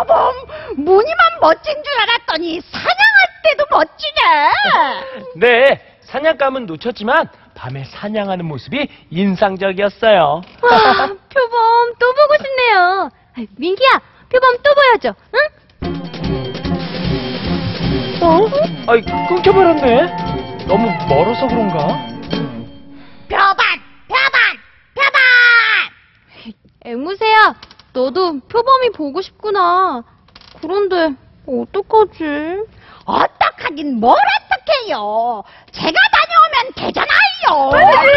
표범, 무늬만 멋진 줄 알았더니 사냥할 때도 멋지네. 네, 사냥감은 놓쳤지만 밤에 사냥하는 모습이 인상적이었어요. 와, 표범 또 보고 싶네요. 민기야, 표범 또 보여줘, 응? 아이, 끊겨버렸네. 너무 멀어서 그런가? 표범! 앵무새야, 너도 표범이 보고 싶구나. 그런데 어떡하지? 어떡하긴 뭘 어떡해요. 제가 다녀오면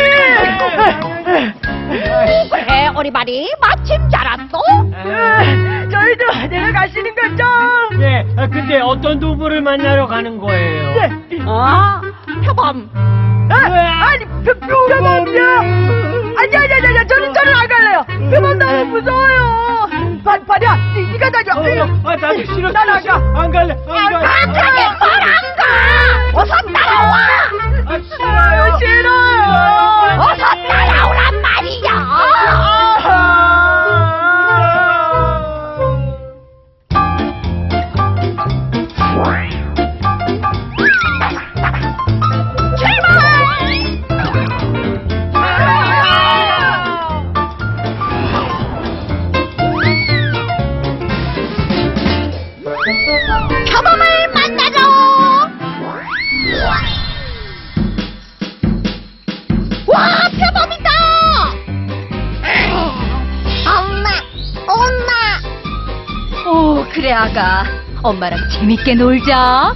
되잖아요. 그래, 오리발이 마침 잘 왔어. 저희도 내려가시는 거죠? 네, 근데 어떤 동물을 만나러 가는 거예요? 아, 표범. 아니, 표범이요? 아니, 저는 안 갈래요. 표범 너무 무서워요. 발이야, 네가 다녀. 나도 싫어. 난 안 가. 안 갈래. 가게 뭘 안 가. 어서 따라와. 싫어요. 어서 따라오란 말이야. 표범을 만나러. 와, 표범이다. 엄마. 오, 그래, 아가. 엄마랑 재밌게 놀자.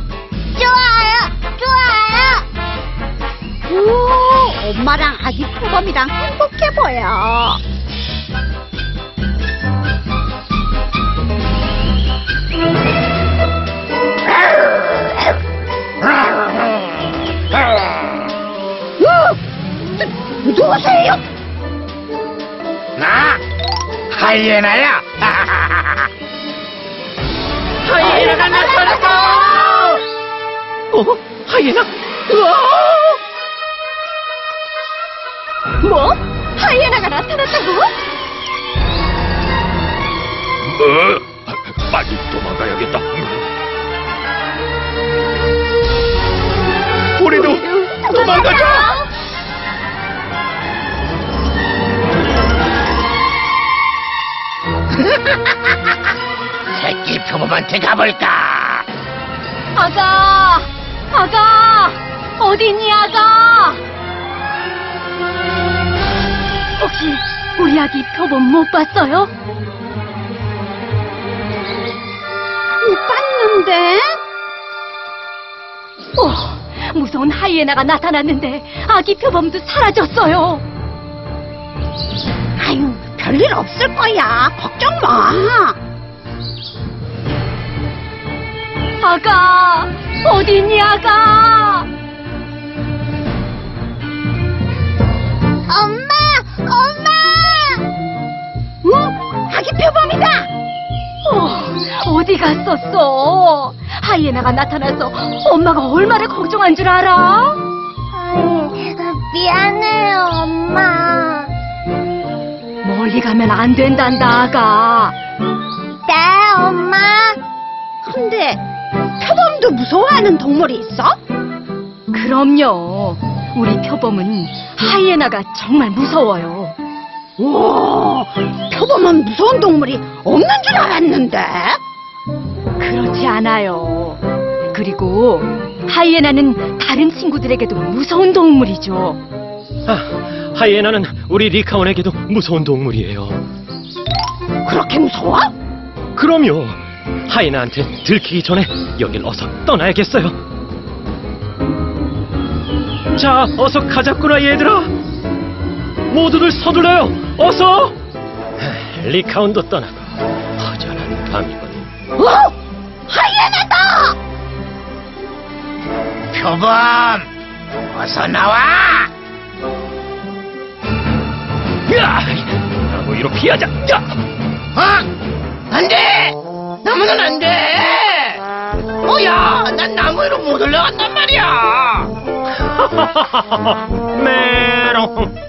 좋아요. 오, 엄마랑 아기 표범이랑 행복해 보여. 누구세요? 나 하이에나야. 하이에나가 나타났어. 하이에나? 뭐? 하이에나가 나타났다고? 빨리 도망가야겠다. 우리도 도망가자. 새끼 표범한테 가볼까? 아가! 어디니, 아가? 혹시 우리 아기 표범 못 봤어요? 못 봤는데? 무서운 하이에나가 나타났는데 아기 표범도 사라졌어요. 아유, 별일 없을 거야. 걱정 마. 아가! 어디니, 아가? 엄마! 아기 표범이다. 어디 갔었어? 하이에나가 나타나서 엄마가 얼마나 걱정한 줄 알아? 미안해요, 엄마. 멀리 가면 안 된단다, 아가. 네, 엄마. 근데 표범도 무서워하는 동물이 있어? 그럼요. 우리 표범은 하이에나가 정말 무서워요. 우와, 표범은 무서운 동물이 없는 줄 알았는데. 그렇지 않아요. 그리고 하이에나는 다른 친구들에게도 무서운 동물이죠. 하이에나는 우리 리카온에게도 무서운 동물이에요. 그렇게 무서워? 그럼요. 하이에나한테 들키기 전에 여길 어서 떠나야겠어요. 자, 어서 가자꾸나 얘들아. 모두들 서둘러요. 어서. 리카온도 떠나고 허전한 밤이군. 하이에나다! 표범, 어서 나와. 야, 나무 위로 피하자. 야. 안 돼! 나무는 안 돼! 뭐야, 난 나무 위로 못 올라간단 말이야! 메롱.